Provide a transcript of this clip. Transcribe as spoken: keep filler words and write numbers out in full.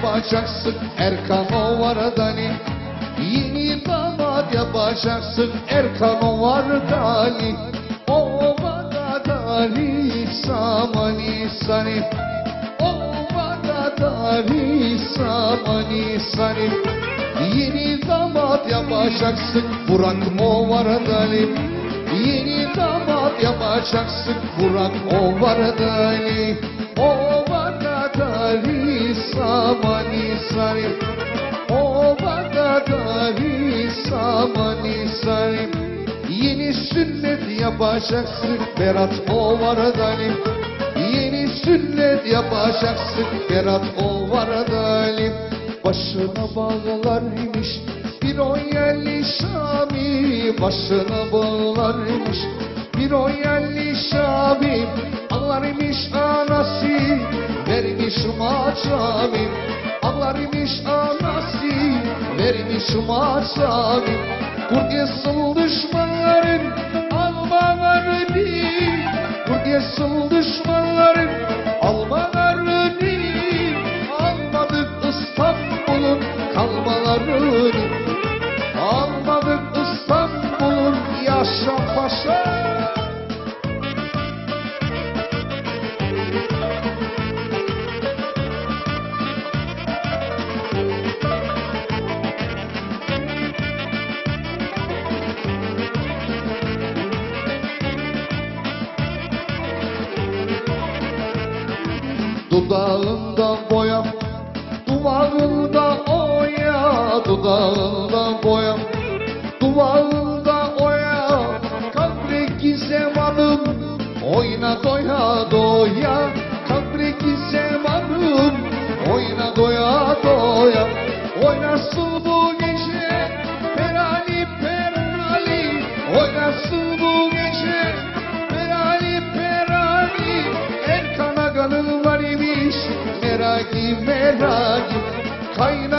yapacaksın Erkan Ovardani. Yeni damat yapacaksın Erkan Ovardani. Ovardani samani sani. Ovardani samani sani. Yeni damat yapacaksın Burak Ovardani. Yeni damat yapacaksın Burak Ovardani. Ovardani samani sani. Ovardani samani sani. Yeni sünnet yapacaksın Berat Ovardani. Yeni sünnet yapacaksın Berat Ovardani. Başına bağlarmış bir o yerli Şami. Başına bağlarmış bir o yerli Şami. Ağlarmış anası vermiş maçami. Ağlarmış anası vermiş maçami. Kurgesıl düşmanların almalarını. Kurgesıl düşmanların almalarını. Almadık İstanbul'un kalmalarını. Almadık İstanbul'un yaşa paşa. Dudağında boya, duvağında oya. Dudağında boya, duvağında oya. Kabreki zemanım oyna doya doya. Kabreki zemanım oyna doya doya. Oynasın bu gece perali perali. Oynasın bu gece perali perali. Erkan Aga'nın var imiş meragi meragi. Kayna